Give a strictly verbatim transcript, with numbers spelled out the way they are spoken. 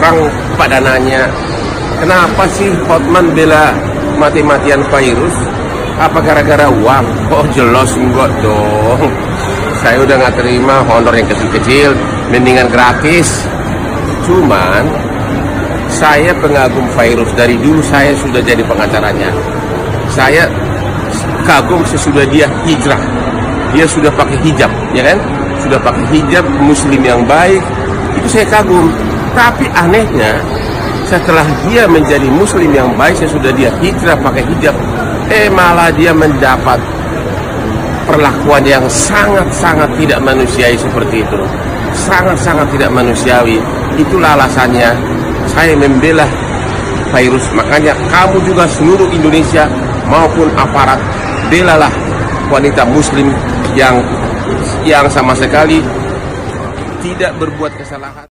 orang pada nanya, kenapa sih Hotman bela mati-matian virus? Apa gara-gara uang? Oh jelas enggak dong. Saya udah nggak terima honor yang kecil-kecil, mendingan gratis. Cuman saya pengagum virus, dari dulu saya sudah jadi pengacaranya. Saya kagum sesudah dia hijrah, dia sudah pakai hijab, ya kan? Sudah pakai hijab, muslim yang baik, itu saya kagum. Tapi anehnya, setelah dia menjadi muslim yang baik, sesudah dia hijrah pakai hijab, eh malah dia mendapat perlakuan yang sangat-sangat tidak manusiawi seperti itu. Sangat-sangat tidak manusiawi. Itulah alasannya saya membela virus. Makanya kamu juga seluruh Indonesia maupun aparat, belalah wanita muslim yang yang sama sekali tidak berbuat kesalahan.